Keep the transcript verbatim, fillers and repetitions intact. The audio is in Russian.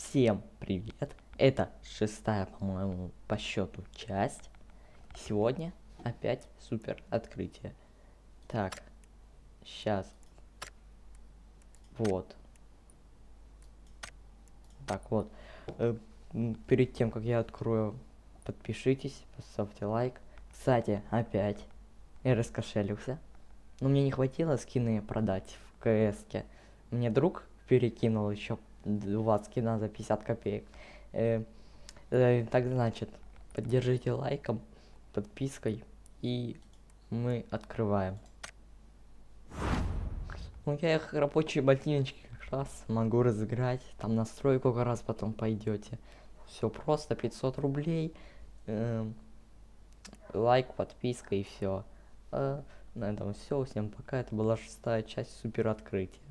Всем привет! Это шестая, по-моему, по счету часть. Сегодня опять супер открытие. Так, сейчас. Вот. Так вот. Э, перед тем, как я открою, подпишитесь, поставьте лайк. Кстати, опять я раскошелился. Но мне не хватило скины продать в КС-ке. Мне друг перекинул еще два скина за пятьдесят копеек. Э, э, так значит, поддержите лайком, подпиской, и мы открываем. Ну я их рабочие ботиночки как раз могу разыграть. Там настройку как раз потом пойдете. Все просто, пятьсот рублей. Э, лайк, подписка и все. Э, на этом все. Всем пока. Это была шестая часть супер открытия.